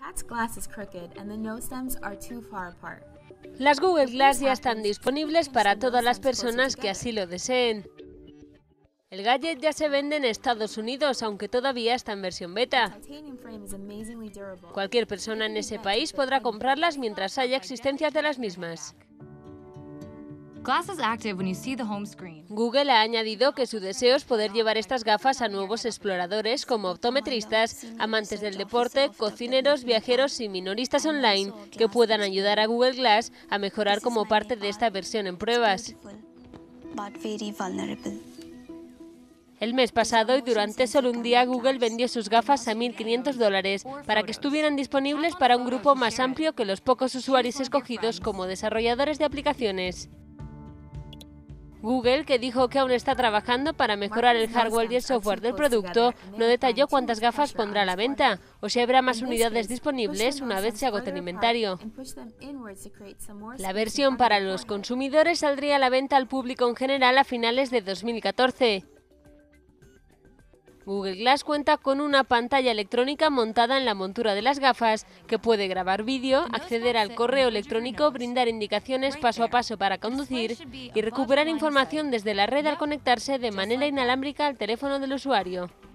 Las Google Glass ya están disponibles para todas las personas que así lo deseen. El gadget ya se vende en Estados Unidos, aunque todavía está en versión beta. Cualquier persona en ese país podrá comprarlas mientras haya existencias de las mismas. Google ha añadido que su deseo es poder llevar estas gafas a nuevos exploradores como optometristas, amantes del deporte, cocineros, viajeros y minoristas online que puedan ayudar a Google Glass a mejorar como parte de esta versión en pruebas. El mes pasado y durante solo un día Google vendió sus gafas a $1.500 para que estuvieran disponibles para un grupo más amplio que los pocos usuarios escogidos como desarrolladores de aplicaciones. Google, que dijo que aún está trabajando para mejorar el hardware y el software del producto, no detalló cuántas gafas pondrá a la venta o si habrá más unidades disponibles una vez se agote el inventario. La versión para los consumidores saldría a la venta al público en general a finales de 2014. Google Glass cuenta con una pantalla electrónica montada en la montura de las gafas que puede grabar vídeo, acceder al correo electrónico, brindar indicaciones paso a paso para conducir y recuperar información desde la red al conectarse de manera inalámbrica al teléfono del usuario.